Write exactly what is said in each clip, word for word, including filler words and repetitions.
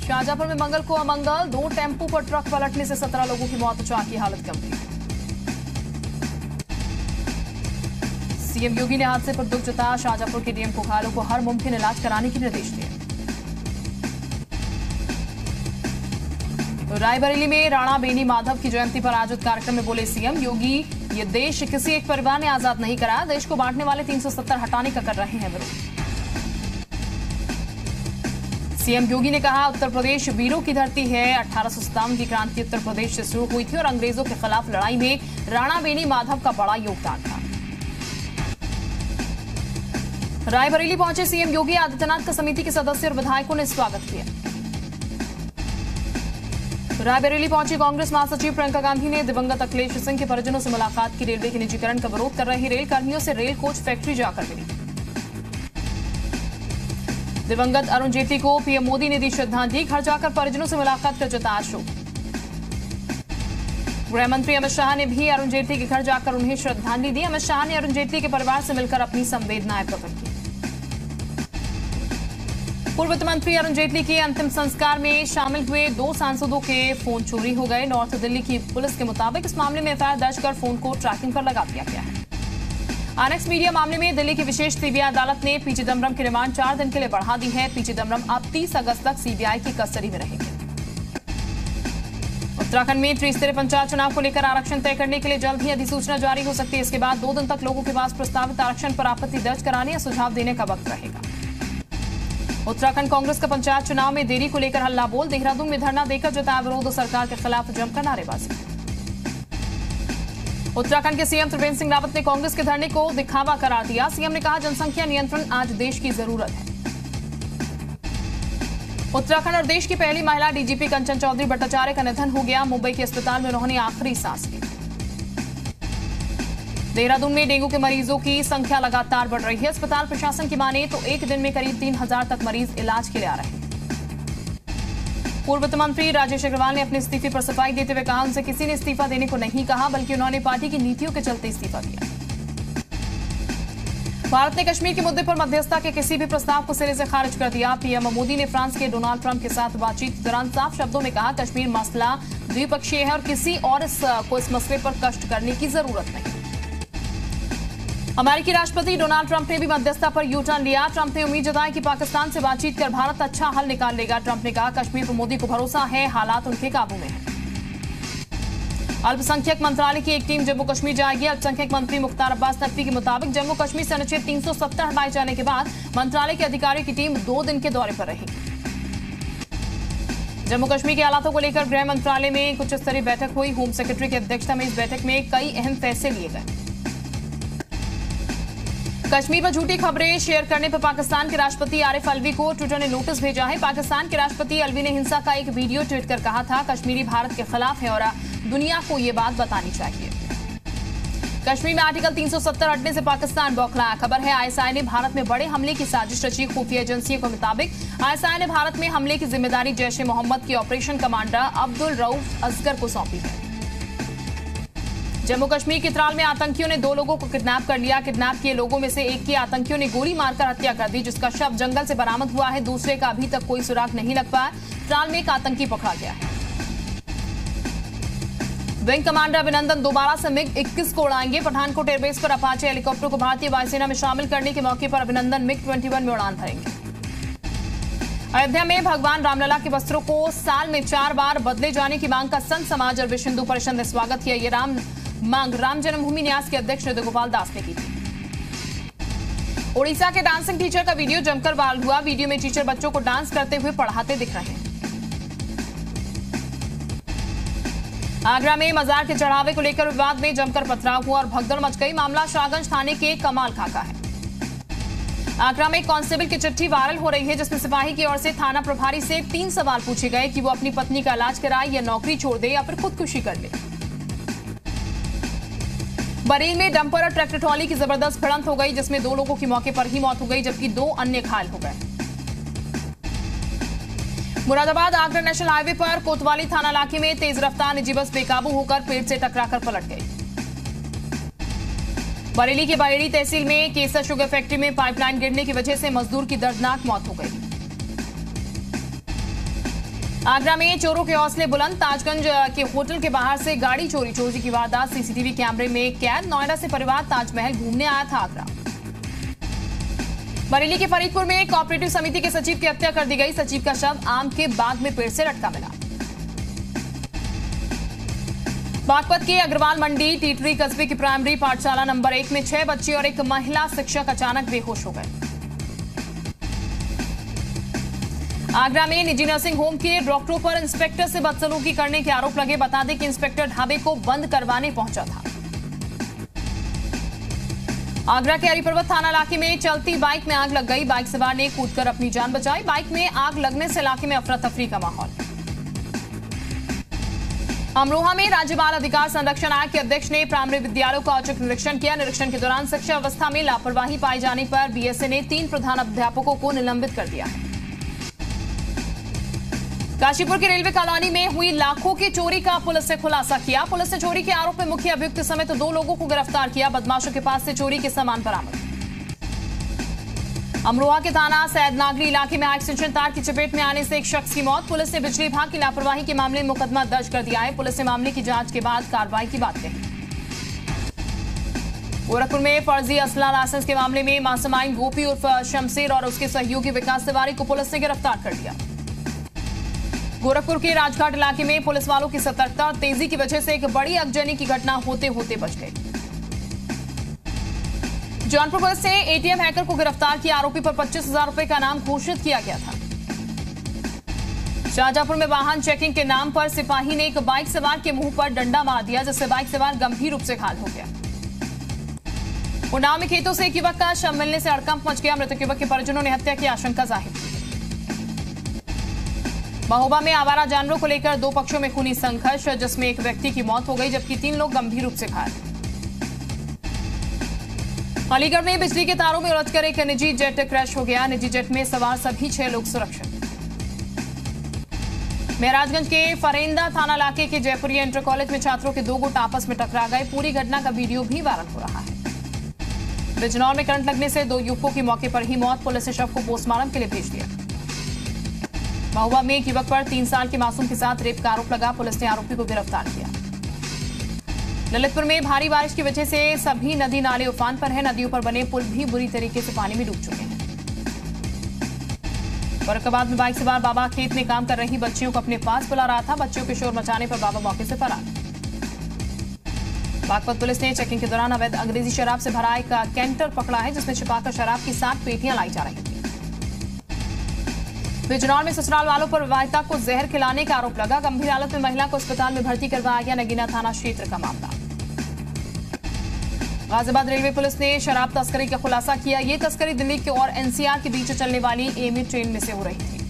शाहजहांपुर में मंगल को अमंगल, दो टेम्पो पर ट्रक पलटने से सत्रह लोगों की मौत, चार की हालत गंभीर। सीएम योगी ने हादसे पर दुख जताया, शाहजहांपुर के डीएम को घायलों को हर मुमकिन इलाज कराने के निर्देश दिए। रायबरेली में राणा बेनी माधव की जयंती पर आयोजित कार्यक्रम में बोले सीएम योगी, ये देश किसी एक परिवार ने आजाद नहीं कराया, देश को बांटने वाले तीन सौ सत्तर हटाने का कर रहे हैं विरोध। सीएम योगी ने कहा, उत्तर प्रदेश वीरों की धरती है। अठारह सौ सत्तावन की क्रांति उत्तर प्रदेश से शुरू हुई थी और अंग्रेजों के खिलाफ लड़ाई में राणा बेनी माधव का बड़ा योगदान था। रायबरेली पहुंचे सीएम योगी, आदित्यनाथ का समिति के सदस्य और विधायकों ने स्वागत किया। रायबरेली पहुंची कांग्रेस महासचिव प्रियंका गांधी ने दिवंगत अखिलेश सिंह के परिजनों से मुलाकात की। रेलवे के निजीकरण का विरोध कर रहे रेल कर्मियों से रेल कोच फैक्ट्री जाकर मिली। दिवंगत अरुण जेटली को पीएम मोदी ने दी श्रद्धांजलि, घर जाकर परिजनों से मुलाकात कर जताया शोक। गृह मंत्री अमित शाह ने भी अरुण जेटली के घर जाकर उन्हें श्रद्धांजलि दी। अमित शाह ने अरुण जेटली के परिवार से मिलकर अपनी संवेदनाएं प्रकट की। पूर्व वित्त मंत्री अरुण जेटली के अंतिम संस्कार में शामिल हुए दो सांसदों के फोन चोरी हो गए। नॉर्थ दिल्ली की पुलिस के मुताबिक इस मामले में एफआईआर दर्ज कर फोन को ट्रैकिंग पर लगा दिया गया है। आरएक्स मीडिया मामले में दिल्ली की विशेष सीबीआई अदालत ने पी चिदम्बरम की रिमांड चार दिन के लिए बढ़ा दी है। पी चिदम्बरम अब तीस अगस्त तक सीबीआई की कस्टडी में रहेंगे। उत्तराखंड में त्रिस्तरीय पंचायत चुनाव को लेकर आरक्षण तय करने के लिए जल्द ही अधिसूचना जारी हो सकती है। इसके बाद दो दिन तक लोगों के पास प्रस्तावित आरक्षण पर आपत्ति दर्ज कराने या सुझाव देने का वक्त रहेगा। उत्तराखंड कांग्रेस का पंचायत चुनाव में देरी को लेकर हल्ला बोल, देहरादून में धरना देकर जताया विरोध, सरकार के खिलाफ जमकर नारेबाजी। उत्तराखंड के सीएम त्रिवेंद्र सिंह रावत ने कांग्रेस के धरने को दिखावा करार दिया। सीएम ने कहा, जनसंख्या नियंत्रण आज देश की जरूरत है। उत्तराखंड और देश की पहली महिला डीजीपी कंचन चौधरी भट्टाचार्य का निधन हो गया। मुंबई के अस्पताल में उन्होंने आखिरी सांस ली। देहरादून में डेंगू के मरीजों की संख्या लगातार बढ़ रही है। अस्पताल प्रशासन की माने तो एक दिन में करीब तीन हजार तक मरीज इलाज के लिए आ रहे हैं। पूर्व वित्त मंत्री राजेश अग्रवाल ने अपने इस्तीफे पर सफाई देते हुए कहा, उनसे किसी ने इस्तीफा देने को नहीं कहा, बल्कि उन्होंने पार्टी की नीतियों के चलते इस्तीफा दिया। भारत ने कश्मीर के मुद्दे पर मध्यस्थता के किसी भी प्रस्ताव को सिरे से खारिज कर दिया। पीएम मोदी ने फ्रांस के डोनाल्ड ट्रंप के साथ बातचीत के दौरान साफ शब्दों में कहा, कश्मीर मसला द्विपक्षीय है और किसी और इस, को इस मसले पर कष्ट करने की जरूरत नहीं। अमेरिकी राष्ट्रपति डोनाल्ड ट्रंप ने भी मध्यस्थता पर यू टर्न लिया। ट्रंप ने उम्मीद जताई कि पाकिस्तान से बातचीत कर भारत अच्छा हल निकाल लेगा। ट्रंप ने कहा, कश्मीर पर मोदी को भरोसा है, हालात उनके काबू में है। अल्पसंख्यक मंत्रालय की एक टीम जम्मू कश्मीर जाएगी। अल्पसंख्यक मंत्री मुख्तार अब्बास नकवी के मुताबिक जम्मू कश्मीर से अनुच्छेद तीन सौ सत्तर हटाए जाने के बाद मंत्रालय के अधिकारियों की टीम दो दिन के दौरे पर रहेगी। जम्मू कश्मीर के हालातों को लेकर गृह मंत्रालय में कुछ स्तरीय बैठक हुई। होम सेक्रेटरी की अध्यक्षता में इस बैठक में कई अहम फैसले लिए गए। कश्मीर पर झूठी खबरें शेयर करने पर पाकिस्तान के राष्ट्रपति आरिफ अलवी को ट्विटर ने नोटिस भेजा है। पाकिस्तान के राष्ट्रपति अलवी ने हिंसा का एक वीडियो ट्वीट कर कहा था, कश्मीरी भारत के खिलाफ है और दुनिया को ये बात बतानी चाहिए। कश्मीर में आर्टिकल तीन सौ सत्तर हटने से पाकिस्तान बौखलाया। खबर है, आईएसआई ने भारत में बड़े हमले की साजिश रची। खुफिया एजेंसियों के मुताबिक आईएसआई ने भारत में हमले की जिम्मेदारी जैश ए मोहम्मद के ऑपरेशन कमांडर अब्दुल रऊफ असगर को सौंपी है। जम्मू कश्मीर के त्राल में आतंकियों ने दो लोगों को किडनैप कर लिया। किडनैप किए लोगों में से एक की आतंकियों ने गोली मारकर हत्या कर दी, जिसका शव जंगल से बरामद हुआ है। दूसरे का अभी तक कोई सुराग नहीं लग पाया। त्राल में एक आतंकी पकड़ा गया है। विंग कमांडर अभिनंदन दोबारा से मिग इक्कीस को उड़ाएंगे। पठानकोट एयरबेस पर अपाचे हेलीकॉप्टर को भारतीय वायुसेना में शामिल करने के मौके पर अभिनंदन मिग इक्कीस में उड़ान भरेंगे। अयोध्या में भगवान रामलला के वस्त्रों को साल में चार बार बदले जाने की मांग का संत समाज और विश्व हिंदू परिषद ने स्वागत किया। ये राम मांग राम जन्मभूमि न्यास के अध्यक्ष हृदय गोपाल दास ने की थी। ओडिशा के डांसिंग टीचर का वीडियो जमकर वायरल हुआ। वीडियो में टीचर बच्चों को डांस करते हुए पढ़ाते दिख रहे हैं। आगरा में मजार के चढ़ावे को लेकर विवाद में जमकर पथराव हुआ और भगदड़ मच गई। मामला शाहगंज थाने के कमाल खाका है। आगरा में कांस्टेबल की चिट्ठी वायरल हो रही है, जिसमें सिपाही की ओर से थाना प्रभारी से तीन सवाल पूछे गए कि वो अपनी पत्नी का इलाज कराए या नौकरी छोड़ दे या फिर खुदकुशी कर ले। बरेली में डंपर और ट्रैक्टर ट्रॉली की जबरदस्त भिड़ंत हो गई, जिसमें दो लोगों की मौके पर ही मौत हो गई, जबकि दो अन्य घायल हो गए। मुरादाबाद आगरा नेशनल हाईवे पर कोतवाली थाना इलाके में तेज रफ्तार निजी बस बेकाबू होकर पेड़ से टकराकर पलट गई। बरेली के बायड़ी तहसील में केसर शुगर फैक्ट्री में पाइपलाइन गिरने की वजह से मजदूर की दर्दनाक मौत हो गई। आगरा में चोरों के हौसले बुलंद, ताजगंज के होटल के बाहर से गाड़ी चोरी चोरी की वारदात सीसीटीवी कैमरे में कैद। नोएडा से परिवार ताजमहल घूमने आया था आगरा। बरेली के फरीदपुर में कोऑपरेटिव समिति के सचिव की हत्या कर दी गई। सचिव का शव आम के बाग में पेड़ से लटका मिला। बागपत के अग्रवाल मंडी टीटरी कस्बे की प्राइमरी पाठशाला नंबर एक में छह बच्चे और एक महिला शिक्षक अचानक बेहोश हो गए। आगरा में निजी नर्सिंग होम के डॉक्टरों पर इंस्पेक्टर से बदसलूकी करने के आरोप लगे। बता दें कि इंस्पेक्टर ढाबे को बंद करवाने पहुंचा था। आगरा के हरिपर्वत थाना इलाके में चलती बाइक में आग लग गई। बाइक सवार ने कूदकर अपनी जान बचाई। बाइक में आग लगने से इलाके में अफरा तफरी का माहौल। अमरोहा में राज्य बाल अधिकार संरक्षण आयोग के अध्यक्ष ने प्राइमरी विद्यालयों का औचक निरीक्षण किया। निरीक्षण के दौरान शिक्षा व्यवस्था में लापरवाही पाए जाने पर बीएसए ने तीन प्रधान अध्यापकों को निलंबित कर दिया है। काशीपुर की रेलवे कॉलोनी में हुई लाखों की चोरी का पुलिस ने खुलासा किया। पुलिस ने चोरी के आरोप में मुख्य अभियुक्त समेत दो लोगों को गिरफ्तार किया। बदमाशों के पास से चोरी के सामान बरामद। अमरोहा के थाना सैदनागरी इलाके में एक्सटेंशन तार की चपेट में आने से एक शख्स की मौत। पुलिस ने बिजली विभाग की लापरवाही के मामले में मुकदमा दर्ज कर दिया है। पुलिस ने मामले की जांच के बाद कार्रवाई की बात कही। गोरखपुर में फर्जी असला लाइसेंस के मामले में मास्टरमाइंड गोपी उर्फ शमशेर और उसके सहयोगी विकास तिवारी को पुलिस ने गिरफ्तार कर लिया। गोरखपुर के राजघाट इलाके में पुलिस वालों की सतर्कता और तेजी की वजह से एक बड़ी आगजनी की घटना होते होते बच गई। जौनपुर पुलिस ने एटीएम हैकर को गिरफ्तार किया। आरोपी पर पच्चीस हजार रुपए का नाम घोषित किया गया था। शाहजहांपुर में वाहन चेकिंग के नाम पर सिपाही ने एक बाइक सवार के मुंह पर डंडा मार दिया, जिससे बाइक सवार गंभीर रूप से घायल हो गया। उन्नाव में खेतों से एक युवक का शव मिलने से हड़कंप मच गया। मृतक युवक के परिजनों ने हत्या की आशंका जाहिर की। महोबा में आवारा जानवरों को लेकर दो पक्षों में खूनी संघर्ष, जिसमें एक व्यक्ति की मौत हो गई जबकि तीन लोग गंभीर रूप से घायल। अलीगढ़ में बिजली के तारों में उलझकर एक निजी जेट क्रैश हो गया। निजी जेट में सवार सभी छह लोग सुरक्षित। महराजगंज के फरेंदा थाना इलाके के जयपुरिया इंटर कॉलेज में छात्रों के दो गुट आपस में टकरा गए। पूरी घटना का वीडियो भी वायरल हो रहा है। बिजनौर में करंट लगने से दो युवकों की मौके पर ही मौत। पुलिस ने शव को पोस्टमार्टम के लिए भेज दिया। महुआ में एक युवक पर तीन साल के मासूम के साथ रेप का आरोप लगा। पुलिस ने आरोपी को गिरफ्तार किया। ललितपुर में भारी बारिश की वजह से सभी नदी नाले उफान पर हैं। नदियों पर बने पुल भी बुरी तरीके से पानी में डूब चुके हैं। फर्रुखाबाद में बाइक सवार बाबा खेत में काम कर रही बच्चियों को अपने पास बुला रहा था। बच्चियों के शोर मचाने पर बाबा मौके से फरार। बागपत पुलिस ने चेकिंग के दौरान अवैध अंग्रेजी शराब से भरा एक कैंटर पकड़ा है, जिसमें छिपाकर शराब की सात पेटियां लाई जा रही थी। बिजनौर में ससुराल वालों पर विवाहिता को जहर खिलाने का आरोप लगा। गंभीर हालत में महिला को अस्पताल में भर्ती करवाया गया। नगीना थाना क्षेत्र का मामला। गाजियाबाद रेलवे पुलिस ने शराब तस्करी का खुलासा किया। ये तस्करी दिल्ली के और एनसीआर के बीच चलने वाली एमी ट्रेन में से हो रही थी।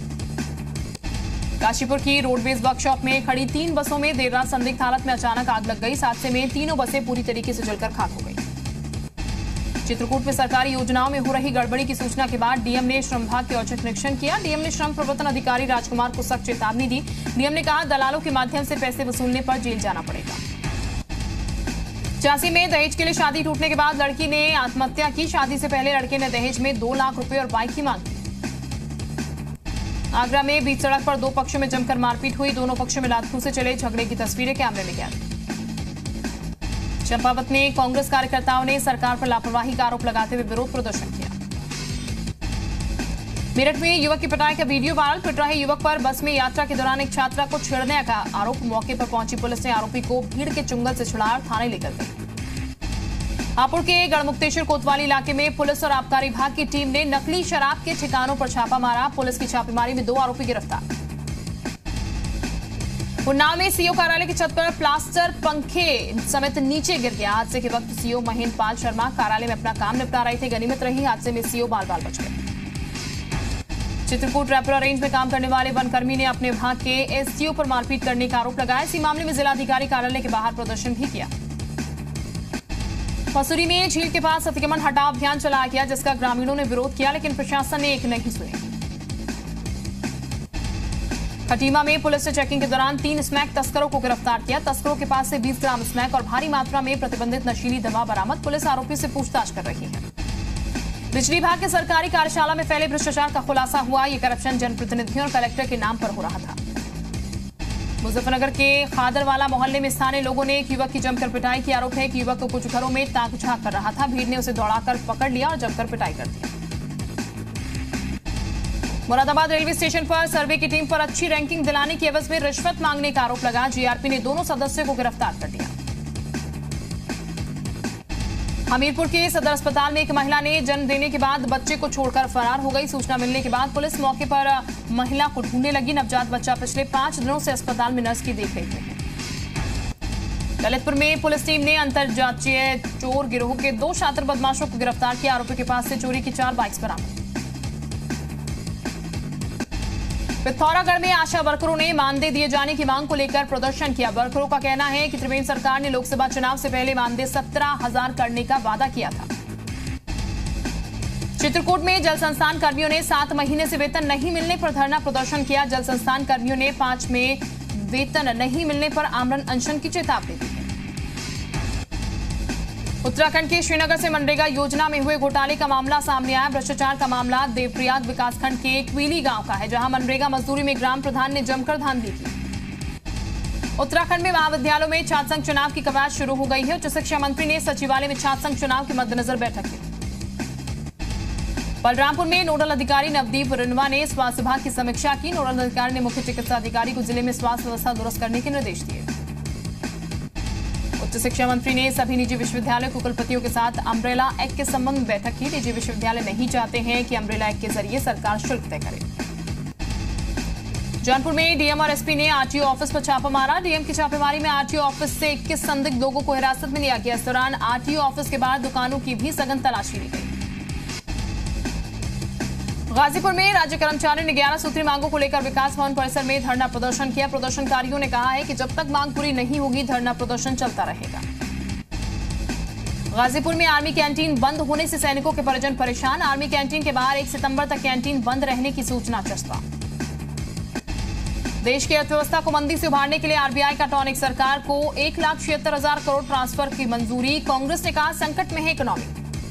काशीपुर की रोडवेज वर्कशॉप में खड़ी तीन बसों में देर रात संदिग्ध हालत में अचानक आग लग गई। हादसे में तीनों बसें पूरी तरीके से जलकर खाक हो गई। चित्रकूट में सरकारी योजनाओं में हो रही गड़बड़ी की सूचना के बाद डीएम ने श्रम विभाग के औचक निरीक्षण किया। डीएम ने श्रम प्रवर्तन अधिकारी राजकुमार को सख्त चेतावनी दी। डीएम ने कहा, दलालों के माध्यम से पैसे वसूलने पर जेल जाना पड़ेगा। झांसी में दहेज के लिए शादी टूटने के बाद लड़की ने आत्महत्या की। शादी से पहले लड़के ने दहेज में दो लाख रुपए और बाइक की मांग की। आगरा में बीच सड़क पर दो पक्षों में जमकर मारपीट हुई। दोनों पक्षों में लातों से चले झगड़े की तस्वीरें कैमरे में कैद। चंपावत में कांग्रेस कार्यकर्ताओं ने सरकार पर लापरवाही का आरोप लगाते हुए विरोध प्रदर्शन किया। मेरठ में युवक की पिटाई का वीडियो वायरल। पिट रहे युवक पर बस में यात्रा के दौरान एक छात्रा को छेड़ने का आरोप। मौके पर पहुंची पुलिस ने आरोपी को भीड़ के चुंगल से छुड़ाकर थाने लेकर गई। हापुड़ के गढ़मुक्तेश्वर कोतवाली इलाके में पुलिस और आबकारी विभाग की टीम ने नकली शराब के ठिकानों पर छापा मारा। पुलिस की छापेमारी में दो आरोपी गिरफ्तार। उन्नाव में सीओ कार्यालय की छत पर प्लास्टर पंखे समेत नीचे गिर गया। हादसे के वक्त सीओ महेंद्र पाल शर्मा कार्यालय में अपना काम निपटा रहे थे। गनीमत रही, हादसे में सीओ बाल बाल बच गए। चित्रकूट रैपिड रेंज में काम करने वाले वनकर्मी ने अपने विभाग के एसडीओ पर मारपीट करने का आरोप लगाया। इसी मामले में जिलाधिकारी कार्यालय के बाहर प्रदर्शन भी किया। मसूरी में झील के पास अतिक्रमण हटाओ अभियान चलाया गया, जिसका ग्रामीणों ने विरोध किया, लेकिन प्रशासन ने एक नहीं सुनी। खटीमा में पुलिस ने चेकिंग के दौरान तीन स्मैक तस्करों को गिरफ्तार किया। तस्करों के पास से बीस ग्राम स्मैक और भारी मात्रा में प्रतिबंधित नशीली दवा बरामद। पुलिस आरोपी से पूछताछ कर रही है। बिजली विभाग के सरकारी कार्यशाला में फैले भ्रष्टाचार का खुलासा हुआ। ये करप्शन जनप्रतिनिधियों और कलेक्टर के नाम पर हो रहा था। मुजफ्फरनगर के खादरवाला मोहल्ले में स्थानीय लोगों ने एक युवक की जमकर पिटाई की आरोप है कि युवक को कुछ घरों में ताक झांक कर रहा था। भीड़ ने उसे दौड़ाकर पकड़ लिया और जमकर पिटाई कर दी। मुरादाबाद रेलवे स्टेशन पर सर्वे की टीम पर अच्छी रैंकिंग दिलाने की एवज में रिश्वत मांगने का आरोप लगा। जीआरपी ने दोनों सदस्यों को गिरफ्तार कर लिया। हमीरपुर के सदर अस्पताल में एक महिला ने जन्म देने के बाद बच्चे को छोड़कर फरार हो गई। सूचना मिलने के बाद पुलिस मौके पर महिला को ढूंढने लगी। नवजात बच्चा पिछले पांच दिनों से अस्पताल में नर्स की देखरेख में है। ललितपुर में पुलिस टीम ने अंतरजातीय चोर गिरोह के दो शातिर बदमाशों को गिरफ्तार किया। आरोपी के पास से चोरी की चार बाइक्स बरामद। पिथौरागढ़ में आशा वर्करों ने मानदेय दिए जाने की मांग को लेकर प्रदर्शन किया। वर्करों का कहना है कि त्रिवेंद्र सरकार ने लोकसभा चुनाव से पहले मानदेय सत्रह हजार करने का वादा किया था। चित्रकूट में जल संस्थान कर्मियों ने सात महीने से वेतन नहीं मिलने पर धरना प्रदर्शन किया। जल संस्थान कर्मियों ने पांच में वेतन नहीं मिलने पर आमरण अनशन की चेतावनी दी है। उत्तराखंड के श्रीनगर से मनरेगा योजना में हुए घोटाले का मामला सामने आया। भ्रष्टाचार का मामला देवप्रयाग विकासखंड के क्वीली गांव का है, जहां मनरेगा मजदूरी में ग्राम प्रधान ने जमकर धांधली की। उत्तराखंड में महाविद्यालयों में छात्र संघ चुनाव की कवायद शुरू हो गई है। उच्च शिक्षा मंत्री ने सचिवालय में छात्र संघ चुनाव के मद्देनजर बैठक की। बलरामपुर में नोडल अधिकारी नवदीप रिनवा ने स्वास्थ्य विभाग की समीक्षा की। नोडल अधिकारी ने मुख्य चिकित्सा अधिकारी को जिले में स्वास्थ्य व्यवस्था दुरुस्त करने के निर्देश दिए। उच्च शिक्षा मंत्री ने सभी निजी विश्वविद्यालय के कुलपतियों के साथ अम्ब्रेला एक्ट के संबंध में बैठक की। निजी विश्वविद्यालय नहीं चाहते हैं कि अम्ब्रेला एक्ट के जरिए सरकार शुल्क तय करे। जौनपुर में डीएम और एसपी ने आरटीओ ऑफिस पर छापा मारा। डीएम की छापेमारी में आरटीओ ऑफिस से इक्कीस संदिग्ध लोगों को हिरासत में लिया गया। इस दौरान आरटीओ ऑफिस के बाहर दुकानों की भी सघन तलाशी ली गई। गाजीपुर में राज्य कर्मचारियों ने ग्यारह सूत्री मांगों को लेकर विकास भवन परिसर में धरना प्रदर्शन किया। प्रदर्शनकारियों ने कहा है कि जब तक मांग पूरी नहीं होगी धरना प्रदर्शन चलता रहेगा। गाजीपुर में आर्मी कैंटीन बंद होने से सैनिकों के परिजन परेशान। आर्मी कैंटीन के बाहर एक सितंबर तक कैंटीन बंद रहने की सूचना चस्पा। देश की अर्थव्यवस्था को मंदी से उभारने के लिए आरबीआई का टॉनिक। सरकार को एक लाख छिहत्तर हजार करोड़ ट्रांसफर की मंजूरी। कांग्रेस ने कहा संकट में है इकोनॉमी।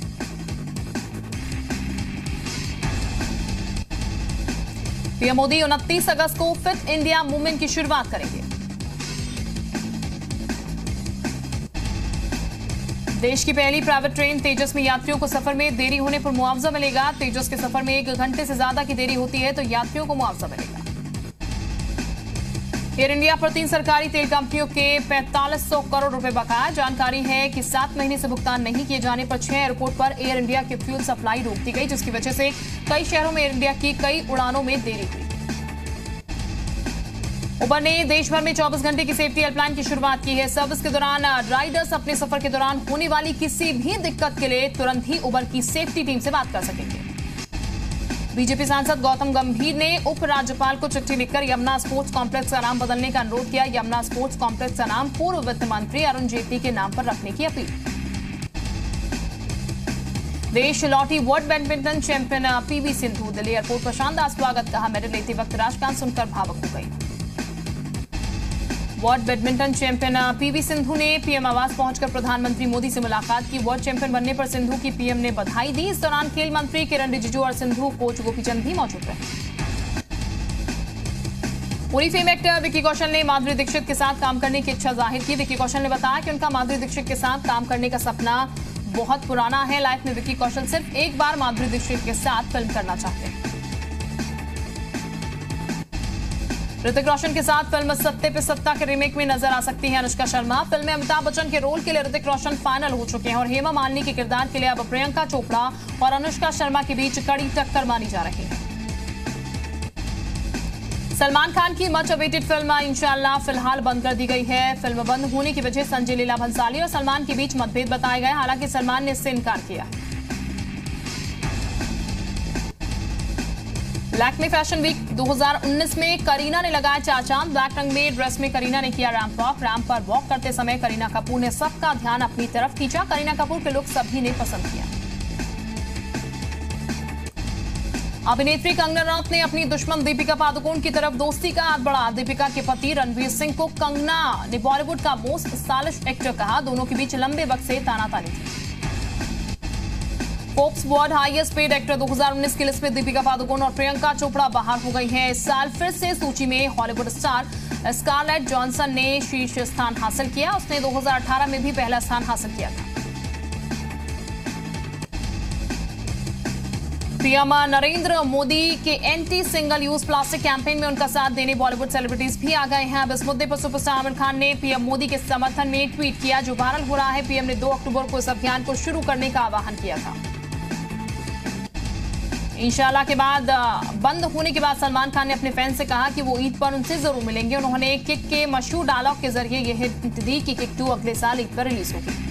पीएम मोदी उनतीस अगस्त को फिट इंडिया मूवमेंट की शुरुआत करेंगे। देश की पहली प्राइवेट ट्रेन तेजस में यात्रियों को सफर में देरी होने पर मुआवजा मिलेगा। तेजस के सफर में एक घंटे से ज्यादा की देरी होती है तो यात्रियों को मुआवजा मिलेगा। एयर इंडिया पर तीन सरकारी तेल कंपनियों के पैंतालीस सौ करोड़ रुपए बकाया। जानकारी है कि सात महीने से भुगतान नहीं किए जाने पर छह एयरपोर्ट पर एयर इंडिया की फ्यूल सप्लाई रोक दी गई, जिसकी वजह से कई शहरों में एयर इंडिया की कई उड़ानों में देरी हुई। उबर ने देश भर में चौबीस घंटे की सेफ्टी हेल्पलाइन की शुरुआत की है। सर्विस के दौरान राइडर्स अपने सफर के दौरान होने वाली किसी भी दिक्कत के लिए तुरंत ही उबर की सेफ्टी टीम से बात कर सकेंगे। बीजेपी सांसद गौतम गंभीर ने उपराज्यपाल को चिट्ठी लिखकर यमुना स्पोर्ट्स कॉम्प्लेक्स का नाम बदलने का अनुरोध किया। यमुना स्पोर्ट्स कॉम्प्लेक्स का नाम पूर्व वित्त मंत्री अरुण जेटली के नाम पर रखने की अपील। देश लौटी world badminton champion PV Sindhu. Delhi airport पर शानदार स्वागत, कहा मेडल लेते वक्त राष्ट्रगान सुनकर भावुक हो गई। World badminton champion PV Sindhu ने पीएम आवास पहुंचकर प्रधानमंत्री मोदी से मुलाकात की। वर्ल्ड चैंपियन बनने पर सिंधु की पीएम ने बधाई दी। इस दौरान खेल मंत्री किरण रिजिजू और सिंधु कोच गोपीचंद भी मौजूद रहे। उरी फेम एक्टर विकी कौशल ने माधुरी दीक्षित के साथ काम करने की इच्छा जाहिर की। विकी कौशल ने बताया कि उनका माधुरी दीक्षित के साथ काम करने का सपना बहुत पुराना है। लाइफ में विकी कौशल सिर्फ एक बार माधुरी दीक्षित के साथ फिल्म करना चाहते हैं। ऋतिक रोशन के साथ फिल्म सत्ते पे सत्ता के रीमेक में नजर आ सकती है अनुष्का शर्मा। फिल्म में अमिताभ बच्चन के रोल के लिए ऋतिक रोशन फाइनल हो चुके हैं और हेमा मालिनी के किरदार के लिए अब प्रियंका चोपड़ा और अनुष्का शर्मा के बीच कड़ी टक्कर मानी जा रही है। सलमान खान की मच अवेटेड फिल्म इंशाल्लाह फिलहाल बंद कर दी गई है। फिल्म बंद होने की वजह संजय लीला भंसाली और सलमान के बीच मतभेद बताए गए। हालांकि सलमान ने इससे इनकार किया है। लैक्मे फैशन वीक दो हज़ार उन्नीस में करीना ने लगाया चार चांद। ब्लैक रंग में ड्रेस में करीना ने किया रैंप वॉक। रैंप पर वॉक करते समय करीना कपूर ने सबका ध्यान अपनी तरफ खींचा। करीना कपूर के लुक सभी ने पसंद किया। अभिनेत्री कंगना रनौत ने अपनी दुश्मन दीपिका पादुकोण की तरफ दोस्ती का हाथ बढ़ा। दीपिका के पति रणवीर सिंह को कंगना ने बॉलीवुड का मोस्ट स्टाइलिश एक्टर कहा। दोनों के बीच लंबे वक्त से तानातानी थी। Forbes world highest paid actor दो हज़ार उन्नीस की लिस्ट में दीपिका पादुकोण और प्रियंका चोपड़ा बाहर हो गई हैं। इस साल फिर से सूची में हॉलीवुड स्टार स्कारलेट जॉनसन ने शीर्ष स्थान हासिल किया। उसने दो हज़ार अठारह में भी पहला स्थान हासिल किया था। पीएम नरेंद्र मोदी के anti single use plastic campaign में उनका साथ देने बॉलीवुड सेलिब्रिटीज भी आ गए हैं। अब इस मुद्दे पर सुपरस्टार आमिर खान ने पीएम मोदी के समर्थन में ट्वीट किया जो वायरल हो रहा है। पीएम ने दो अक्टूबर को इस अभियान को शुरू करने का आह्वान किया था। इंशाल्लाह के बाद बंद होने के बाद सलमान खान ने अपने फैंस से कहा कि वो ईद पर उनसे जरूर मिलेंगे। उन्होंने किक के मशहूर डायलॉग के जरिए यह हिंट दी कि किक टू अगले साल ईद पर रिलीज होगी।